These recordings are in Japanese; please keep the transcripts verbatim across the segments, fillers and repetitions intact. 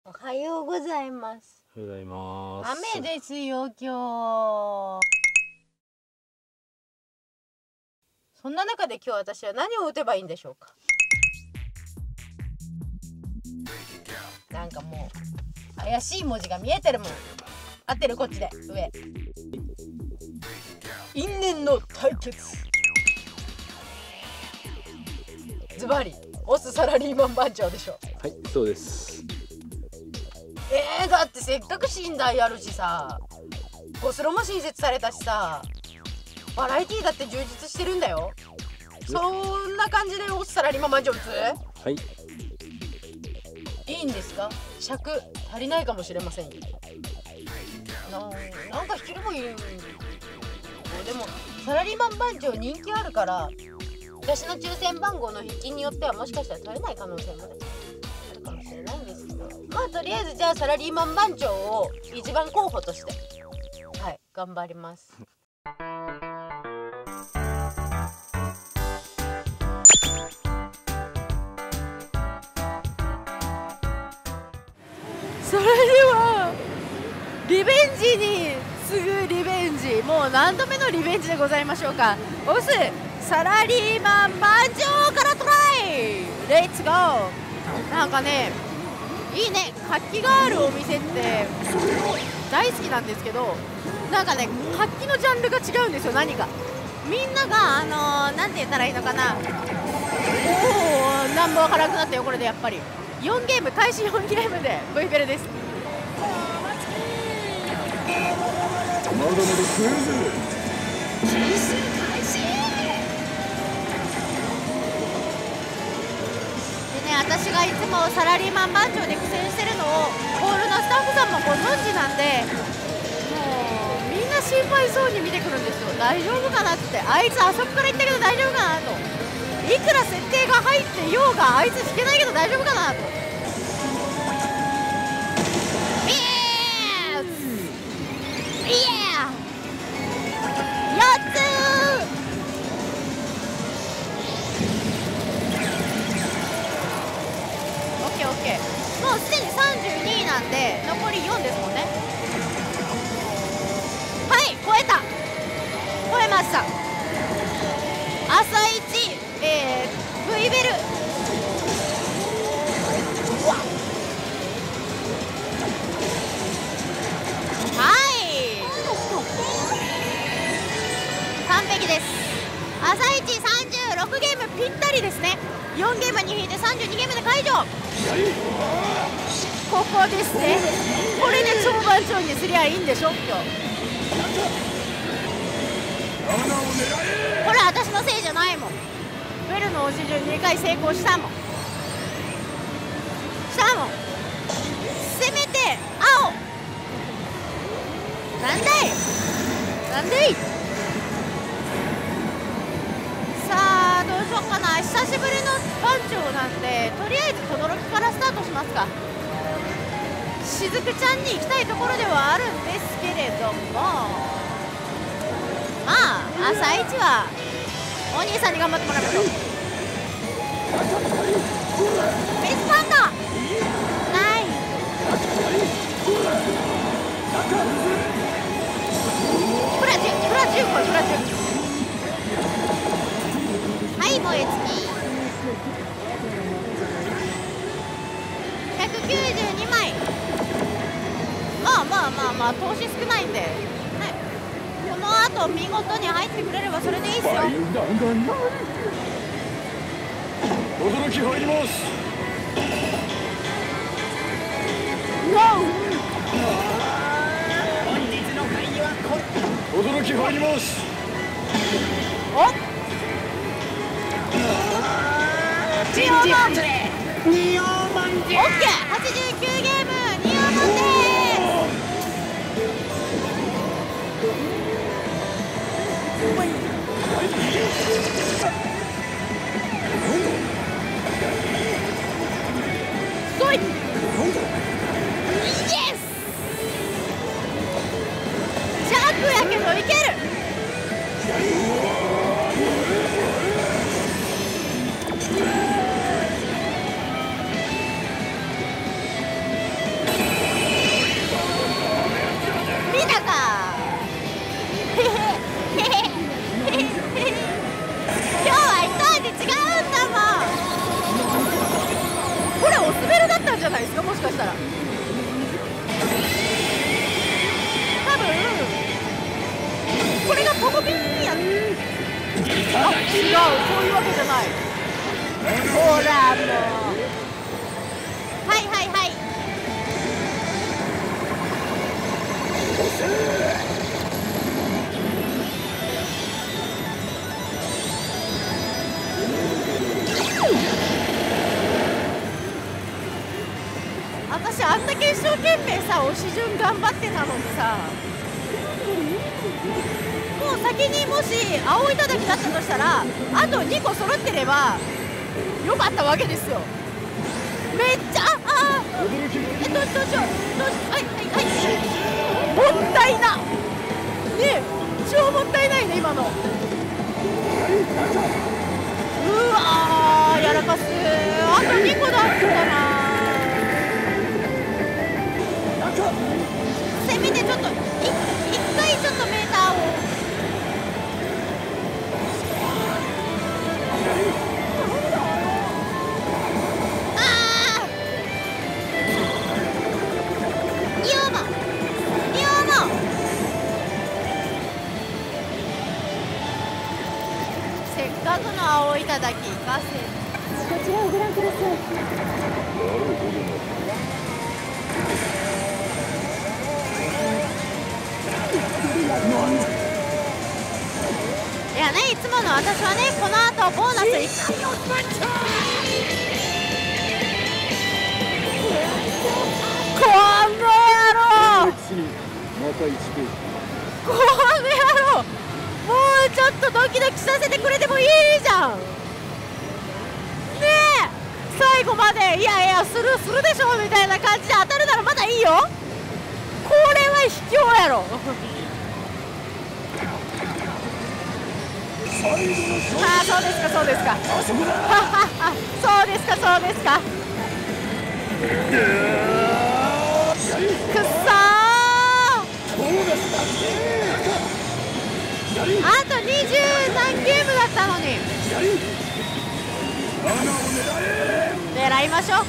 おはようございます。 おはようございます。 雨ですよ今日。そんな中で今日私は何を打てばいいんでしょうか。なんかもう怪しい文字が見えてるもん。合ってるこっちで上。因縁の対決。ズバリオスサラリーマン番長でしょ。 はい、そうです。 えー、だってせっかく寝台あるしさ、ゴスロも新設されたしさ、バラエティーだって充実してるんだよ。そんな感じでオスサラリーマン番長打つ？ はい。 いいんですか？尺足りないかもしれませんよ。な, なんか引ければいい。でもサラリーマン番長人気あるから、私の抽選番号の筆記によってはもしかしたら取れない可能性もあるかもしれないんですけど、まあとりあえずじゃあサラリーマン番長を一番候補としてはい頑張ります。それではリベンジに次ぐリベンジ、もう何度目のリベンジでございましょうか。オスサラリーマン番長からトライレッツゴー。なんかねいいね、活気があるお店って大好きなんですけど、なんかね活気のジャンルが違うんですよ。何かみんながあのー、なんて言ったらいいのかな、おおなんもわからなくなったよこれで。やっぱりよんゲーム開始よんゲームで V ベルです。 まだまだ食えるぜ。 私がいつもサラリーマン番長で苦戦してるのをホールのスタッフさんもご存知なんで、もうみんな心配そうに見てくるんですよ。大丈夫かなって、あいつあそこから行ったけど大丈夫かなと、いくら設定が入ってようがあいつ引けないけど大丈夫かなと。イエーイイエーやっつー。もうすでにさんじゅうにいなんで残りよんですもんね。はい、超えた、超えました。朝一、えー、V ベルはい完璧です。朝一さんじゅうろくゲームぴったりですね。よんゲームに引いてさんじゅうにゲームで解除。ここですね。これで超番長にすりゃいいんでしょ今日。これ私のせいじゃないもん。ベルの押し順にかい成功したもんしたもん。せめて青なんだいなんでい。さあどうしようかな。久しぶりの番長なんでとりあえず轟からスタートしますか。しずくちゃんに行きたいところではあるんですけれども、まあ朝一はお兄さんに頑張ってもらいましょう。ベスパンダないプラじゅうプラじゅうこれプラじゅうはい燃え尽きひゃくきゅうじゅうにまい。まあまあまあまあ投資少ないんで、はい、この後見事に入ってくれればそれでいいっすよ。 驚き入ります。 本日の会議はこれ。 驚き入ります。 お人事外れニオマンじゃ。 オッケーはちじゅうきゅうゲームニオマンでーす。そいイエス弱やけどいける。 かしたら。多分これがポコピンや。あ、違う、そういうわけじゃない。ほらもう、はいはいはい。私あんだけ一生懸命さ押し順頑張ってたのにさ、もう先にもし青いただきだったとしたらあとにこ揃ってればよかったわけですよ。めっちゃああえどうしどうしようどうしはいはいはい、もったいなねえ、超もったいないね今の。うわーやらかす。あとにこだったな。せめてちょっとい一回ちょっとメーターをああニオモニオモせっかくの青いただき行かせこちらをご覧ください。 いやね、いつもの私はね、この後ボーナスいくこの野郎この野郎、もうちょっとドキドキさせてくれてもいいじゃんねえ。最後までいやいやするするでしょみたいな感じで当たるならまだいいよ。これは卑怯やろああ、そうですかそうですかそうですかそうですかくっそー、あとにじゅう何ゲームだったのに。狙いましょう。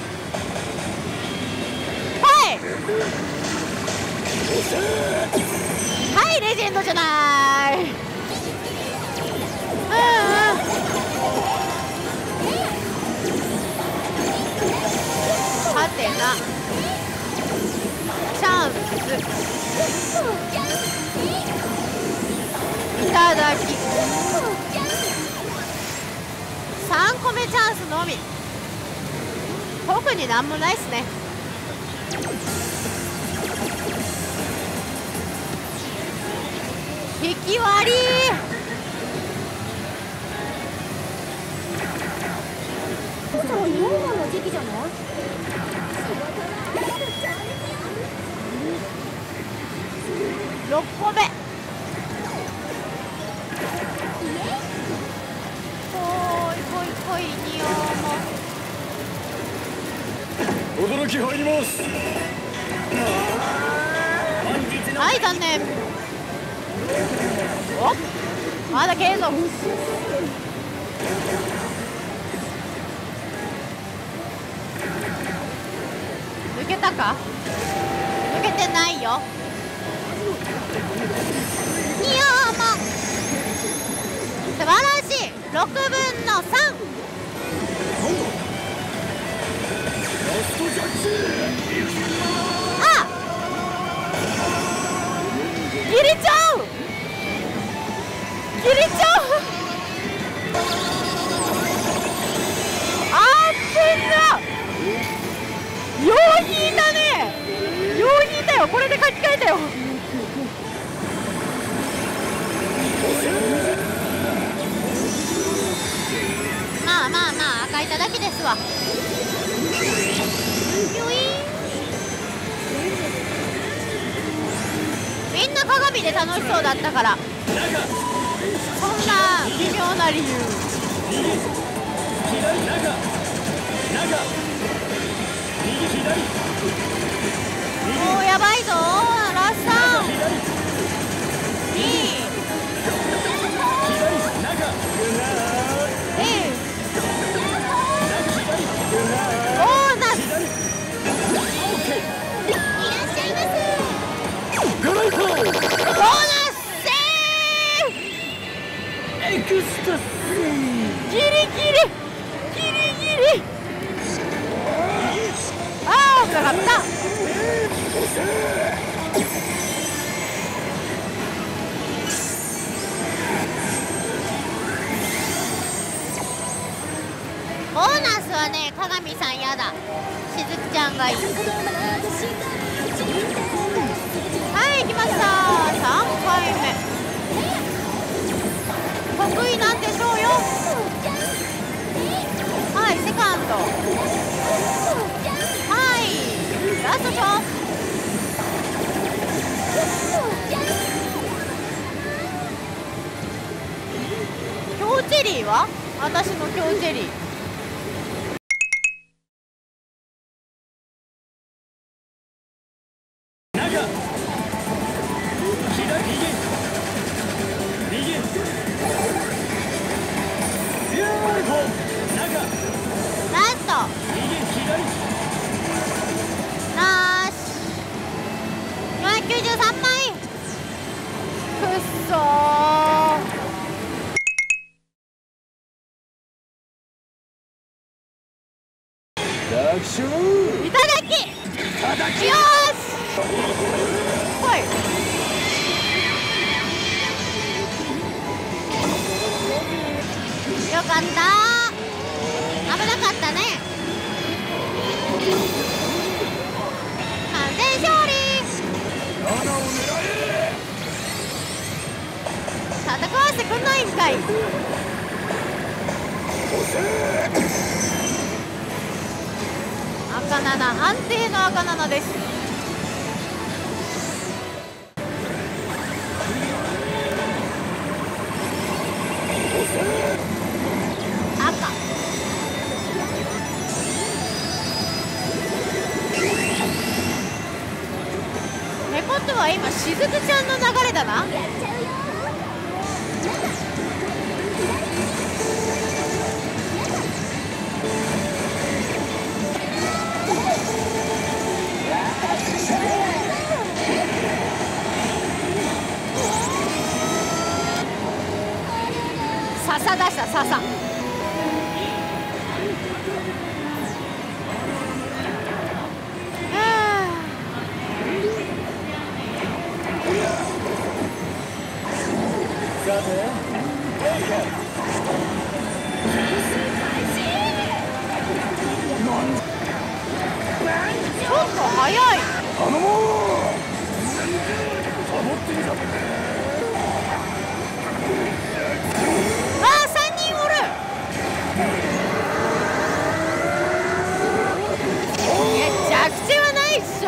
はいはい、レジェンドじゃない。うんうん、はてなチャンスいただきさんこめチャンスのみ。特になんもないっすね。引き割りそろそろヨーマの時期じゃない？ ろっこめ。おーいこいこいにお驚き入ります。 も。はい、残念。おまだ継続。抜けたか？抜けてないよ。におも素晴らしい。ろくぶんのさん。あ切れちゃう切れちゃうあっぶなよう引いたね。よう引いたよ。これで書き換えたよ。まあまあまあ赤いただけですわ。よいみんな鏡で楽しそうだったから、そんな微妙な理由。もうやばいぞラスさん。にえボーナスボーナスはね、鏡さんやだ。しずくちゃんがいい。はい、行きました。さんかいめ。得意なんでしょうよ。はい、セカンド。はい、ラストショット。京チェリーは私の京チェリー。いただき、よーし、はい、よかった、危なかったね。完全勝利。戦わせてくんないんかい。赤なな、安定の赤ななです。赤。ってことは今しずくちゃんの流れだな。笹出した笹。ちょっと早い。頼もう。あー、さんにんおる。めちゃくちゃはないっしょ。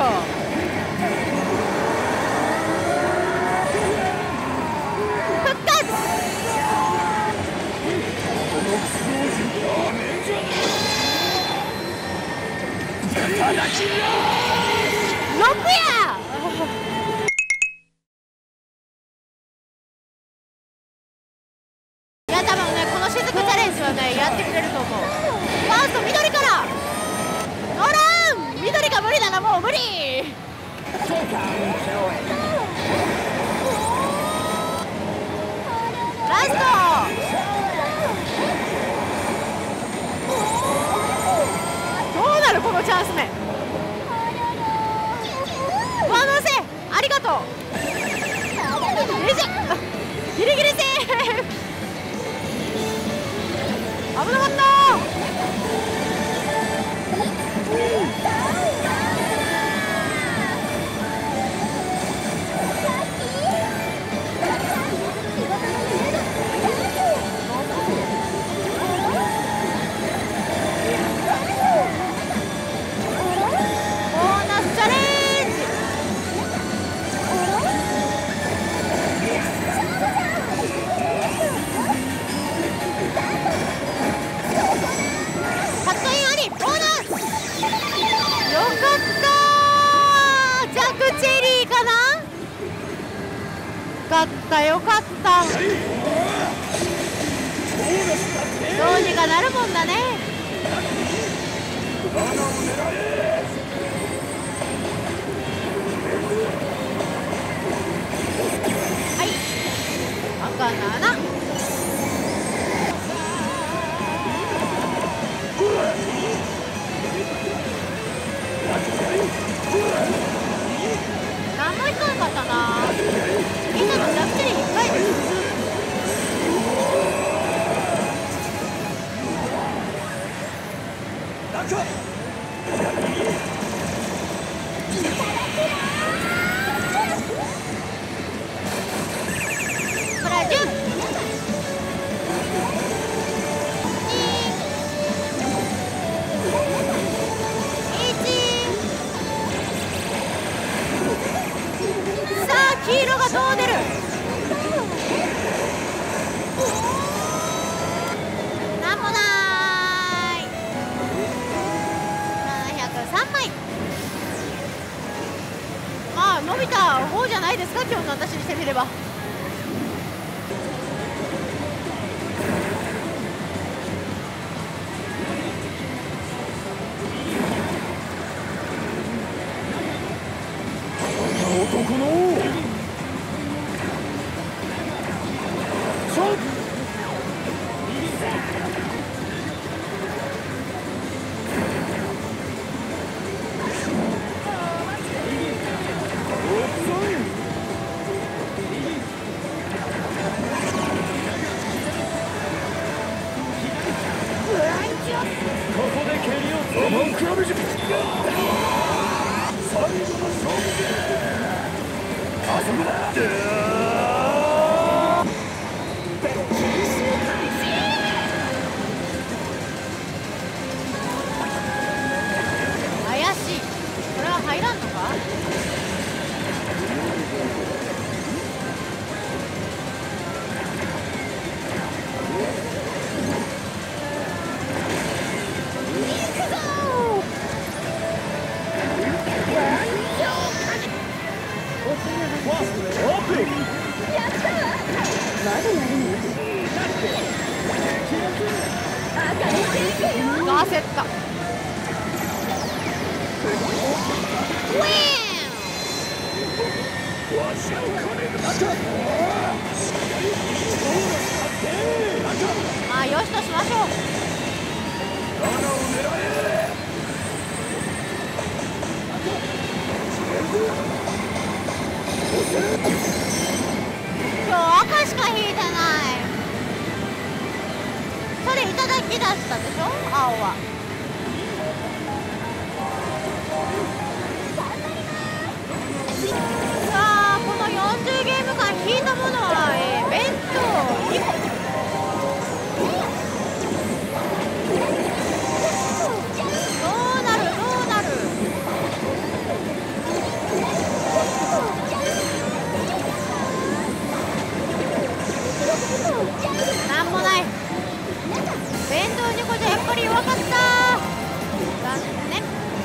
復活。ろくや。いや、多分ね、このしずくチャレンジはね、やってくれると思う。ファースト緑から乗らん。緑が無理ならもう無理。ラスト。どうなるこのチャンス目。上乗せありがとう。よいしょ、ギリギリセーフ。危なかった。ボーナスチャレンジ。カットインあり、ボーナス。よかったー。ジャクチェリーかな。よかったよかった。どうにかなるもんだね。はい、赤なな。 はどう出る。なんもない。ななひゃくさんまい。まあ伸びた方じゃないですか、今日の私にしてみれば。 男のここで蹴りをつける比べじゃ最後の勝負あそこだ怪しい。これは入らんのか。焦った。ウィーン。まあよしとしましょう。今日赤しか引いてない。それいただきだったでしょ、青は。さあこのよんじゅうゲーム間引いたものは、えー、弁当にこ。どうなるどうなる。なんもない。弁当にこじゃやっぱり弱かった。残念。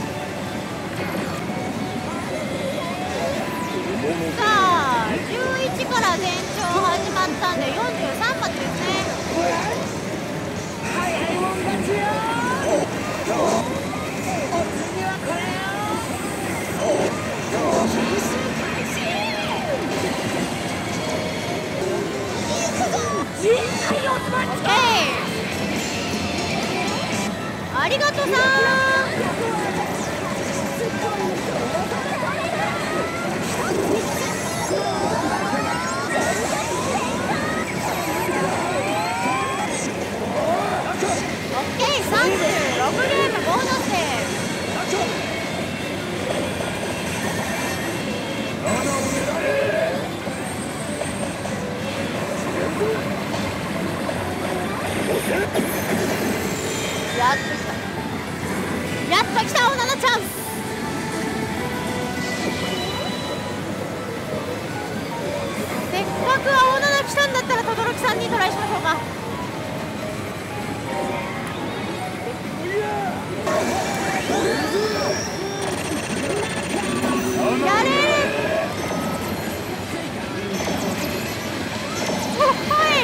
さあじゅういちから全長始まったんでよんじゅうさんまでですね。ありがとさん。オッケー、さんじゅうろくゲームボーナスです。やっと来た。やっと来た、おななチャンス。せっかく青なな来たんだったら轟さんにトライしましょうか。やれー。ほっい。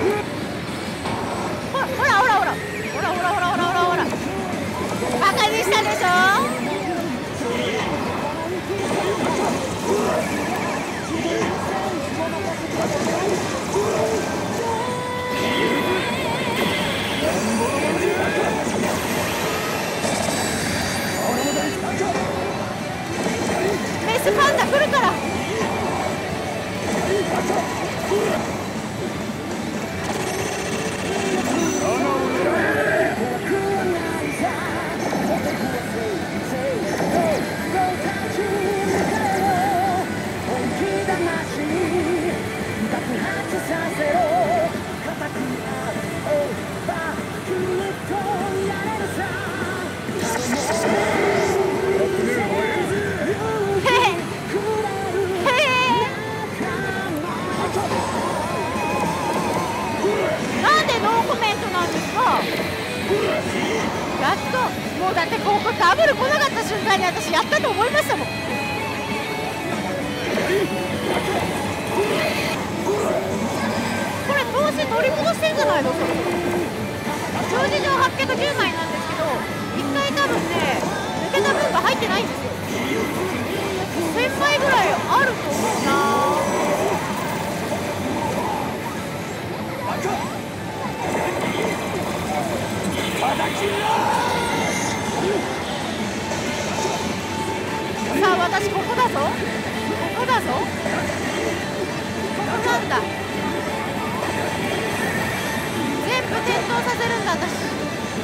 ほらほらほらほらほらほらほらほらほらほら。バカにしたでしょ。メスパンダ来るから。 ダブル来なかった瞬間に私やったと思いましたもん。これ投資取り戻してんじゃないの？それ表示上はっぴゃくじゅうまいなんですけど、いっかい多分ね抜けた分が入ってないんですよ。せんまいぐらいあると思うな。さあ私ここだぞ、ここだぞ、ここなんだ。全部点灯させるんだ私。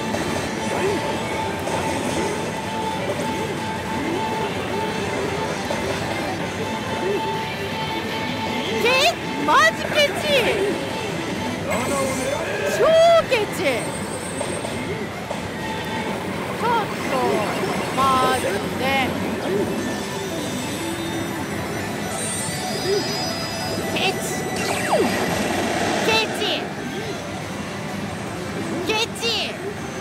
けマジケチ、超ケチ。ちょっとまずね、ケチケチケチ。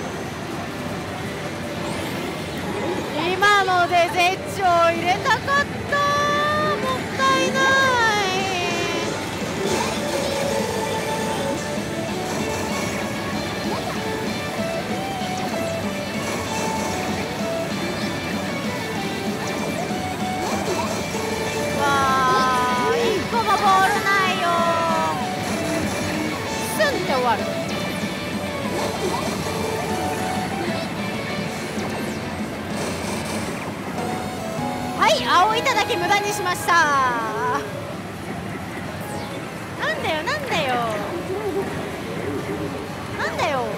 今ので絶頂入れたかった。もったいない。ボールないよ。スンって終わる。はい、青板だけ無駄にしました。なんだよなんだよなんだよ。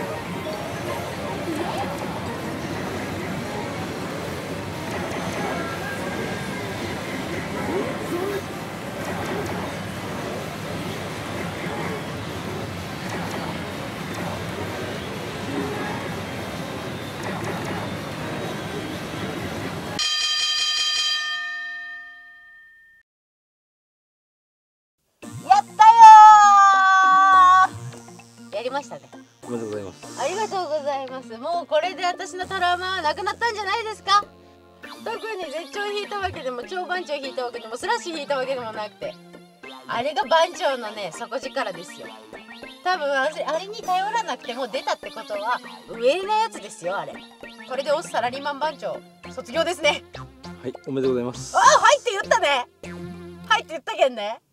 やりましたね。 おめでとうございます。 ありがとうございます。もうこれで私のトラウマはなくなったんじゃないですか。特に絶頂引いたわけでも超番長引いたわけでもスラッシュ引いたわけでもなくて、あれが番長のね底力ですよ。多分あれ、あれに頼らなくても出たってことは上なやつですよ。あれこれでオスサラリーマン番長卒業ですね。 はい、おめでとうございます。 あ、はいって言ったね。はいって言ったけんね。